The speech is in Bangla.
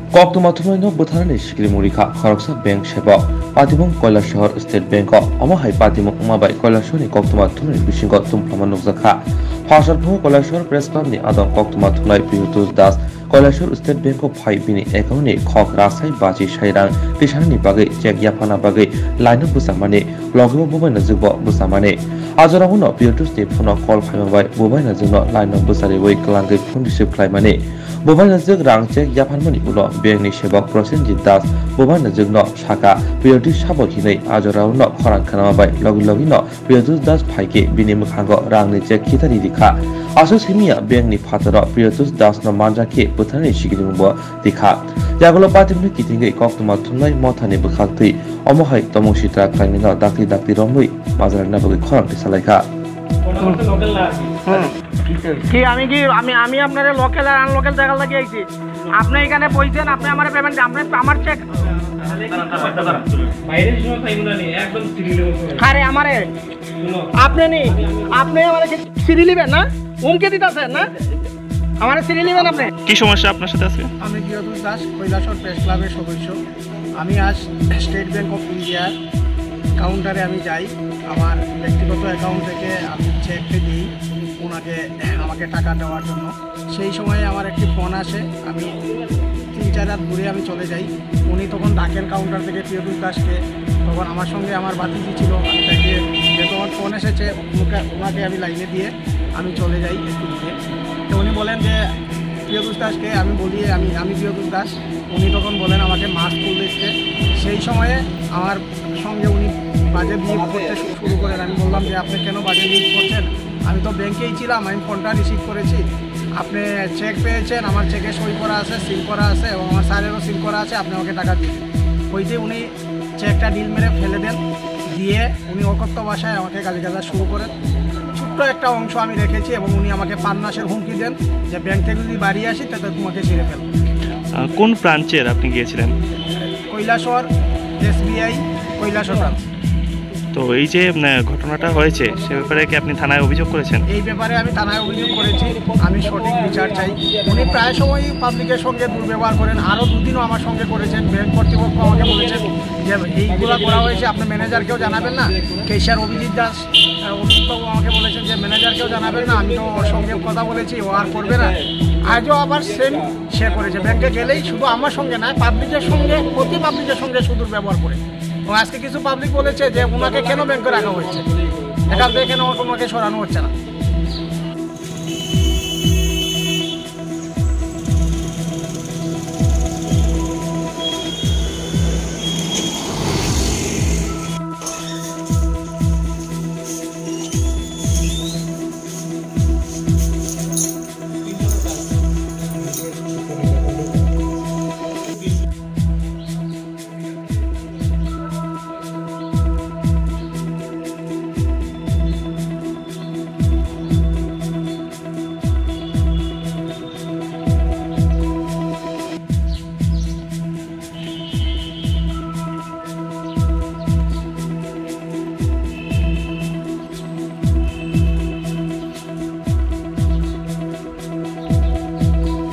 Koktumathumaino Buthanani Shikrimurika, Horoksa Bank Sheba, Patimum Koilashahar State Bank, Omahai Patimum Umabai Koilashoni Koktumathumani Bishingo Tumpamanukzaka, Hasharpo Koilashahar Press Club ni Adam Koktumathunai Piutus Das, Koilashahar State Bank of Haibini Ekoni, Kok Rasai Baji Shairang, Tishani Bagay, Jack Yapana Bagay, Line of Busamane, Logo Bubana Zubo Busamane. Azarahuno Piutus State Funo Call Pamabai, Bubana Zuno, Line of Busari, Kalangi Fundiship Climane. Bubana Zug Rang Jack Yapanmani Uno, Being Shebok Prosenjit Das, Bubana Zugno, Shaka, Piutus Shabokine, Azarauno, Koran Kanabai, Logilogino, Piutus Das Paike, Binimukango, Rang Jack Kitaridika. Asus Himia, being Nipataro, Piutus Das no Manjake, Butani Shigimbo, Dika. Yagolo Patim Kitinga, Koktumatunai, Motani Bukati, Omohai, Tomoshita, Klamina, Daki Romui, Mazar Nabu Koran Salaka. কি আমি কি আমি আমি আপনাদের লোকাল আর আনলোকাল জায়গা লাগিয়ে আইছি আপনি এখানে বইছেন আপনি আমারে পেমেন্ট আপনি আমার চেক বাইরে সময় পাইবো না একদম সিরিয়াল আরে আমারে আপনি আমারে সিরিয়াল নেবেন না উমকে দিতাছেন না আমারে সিরিয়াল নেবেন আপনি কি সমস্যা আপনার সাথে আছে আমি গিয়াদুল দাস কৈলাসহর প্রেস ক্লাবের সদস্য আমি আজ স্টেট ব্যাংক অফ ইন্ডিয়ার কাউন্টারে আমি যাই আমার ব্যক্তিগত অ্যাকাউন্ট থেকে আমি চেকটা দিই ওনাকে আমাকে টাকা দেওয়ার জন্য সেই সময়ে আমার একটি ফোন আসে আমি 3-4 রাত ঘুরে আমি চলে যাই উনি তখন ডাকেন কাউন্টার থেকে পিয়দুল দাসকে তখন আমার সঙ্গে আমার বাতিজি ছিল আমি তাকে যে তোমার ফোন এসেছে ওনাকে আমি লাইনে দিয়ে আমি চলে যাই একটু ঘুরে তো উনি বলেন যে পিয়দুল দাসকে আমি বলি আমি পিয়দুল দাস উনি তখন বলেন আমাকে মাস্ক খুলে দিতে সেই সময়ে আমার সঙ্গে উনি বাজে বিহেভ করতে শুরু করেন আমি বললাম যে আপনি কেন বাজে বিহেভ করছেন আমি তো ব্যাংকেই ছিলাম আমি ফোনটা রিসিভ করেছি আপনি চেক পেয়েছেন আমার চেকে সই করা আছে সিল করা আছে এবং আমার স্যারেরও সিল করা আছে আপনি আমাকে টাকা দিন ওইতে উনি চেকটা ডিল মেরে ফেলে দেন দিয়ে উনি অকথ্য ভাষায় আমাকে গালিগালাজ শুরু করেন ছোট্ট একটা অংশ আমি রেখেছি এবং উনি আমাকে 5 মাসের হুমকি দেন যে ব্যাংক থেকে যদি বাড়ি আসি তাতে তোমাকে ছেড়ে ফেলব কোন ব্রাঞ্চের আপনি গিয়েছিলেন কৈলাসহর SBI কৈলাসহর ব্রাঞ্চ তো এই যে ঘটনাটা হয়েছে সে ব্যাপারে কি আপনি থানায় অভিযোগ করেছেন এই ব্যাপারে আমি থানায় অভিযোগ করেছি আমি সঠিক বিচার চাই উনি প্রায় সময়ই পাবলিকের সঙ্গে দুর্ব্যবহার করেন আরও দুদিনও আমার সঙ্গে করেছেন ব্যাংক কর্তৃপক্ষ আমাকে বলেছেন যে এইগুলো করা হয়েছে আপনি ম্যানেজারকেও জানাবেন না কেশিয়ার অভিজিৎ দাস অভিজিৎবাবু আমাকে বলেছেন যে ম্যানেজারকেও জানাবেন না আমি তো ওর সঙ্গে কথা বলেছি ও আর করবে না আজও আবার সেম সে করেছে ব্যাংকে গেলেই শুধু আমার সঙ্গে না পাবলিকের সঙ্গে প্রতি পাবলিকের সঙ্গে শুধু ব্যবহার করে আজকে কিছু পাবলিক বলেছে যে ওনাকে কেন ব্যাংকে রাখা হচ্ছে এখান থেকে কেন ওনাকে সরানো হচ্ছে না